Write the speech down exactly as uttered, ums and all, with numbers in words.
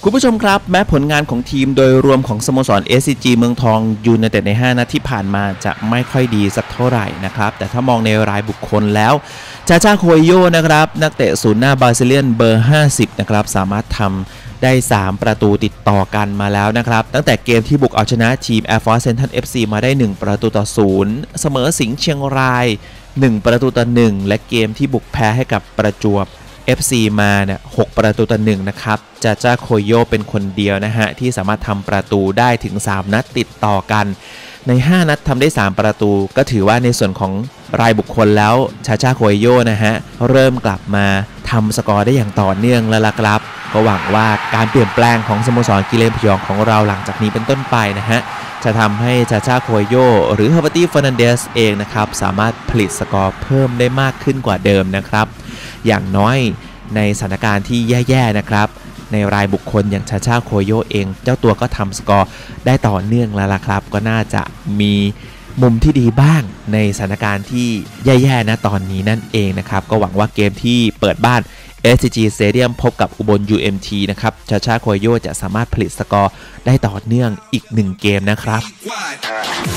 คุณผู้ชมครับแม้ผลงานของทีมโดยรวมของสโมสร เอส ซี จี เมืองทองยูไนเต็ดในห้านัดที่ผ่านมาจะไม่ค่อยดีสักเท่าไหร่นะครับแต่ถ้ามองในรายบุคคลแล้วจาจ้าโคยโยนะครับนักเตะศูนย์หน้าบราซิเลียนเบอร์ห้าสิบนะครับสามารถทำได้สามประตูติดต่อกันมาแล้วนะครับตั้งแต่เกมที่บุกเอาชนะทีม Air Force Central เอฟ ซี มาได้หนึ่งประตูต่อศูนย์เสมอสิงห์เชียงรายหนึ่งประตูต่อหนึ่งและเกมที่บุกแพ้ให้กับประจวบ เอฟ ซี มาเนี่ยหกประตูต่อหนึ่งนะครับจาจ้าโคยโยเป็นคนเดียวนะฮะที่สามารถทำประตูได้ถึงสามนัดติดต่อกันในห้านัดทำได้สามประตูก็ถือว่าในส่วนของรายบุคคลแล้วจาจ้าโคยโยนะฮะเริ่มกลับมาทำสกอร์ได้อย่างต่อเนื่องแล้วล่ะครับก็หวังว่าการเปลี่ยนแปลงของสโมสรกิเลนพยองของเราหลังจากนี้เป็นต้นไปนะฮะจะทำให้จาจ้าโคยโยหรือเฮอร์เบอร์ตี้เฟอร์นันเดสเองนะครับสามารถผลิตสกอร์เพิ่มได้มากขึ้นกว่าเดิมนะครับอย่างน้อยในสถานการณ์ที่แย่ๆนะครับในรายบุคคลอย่างชาชาโคโยเองเจ้าตัวก็ทำสกอร์ได้ต่อเนื่องแล้วล่ะครับก็น่าจะมีมุมที่ดีบ้างในสถานการณ์ที่แย่ๆนะตอนนี้นั่นเองนะครับก็หวังว่าเกมที่เปิดบ้าน เอส ซี จี Stadium พบกับอุบล ยู เอ็ม ที นะครับชาชาโคโยจะสามารถผลิตสกอร์ได้ต่อเนื่องอีกหนึ่งเกมนะครับ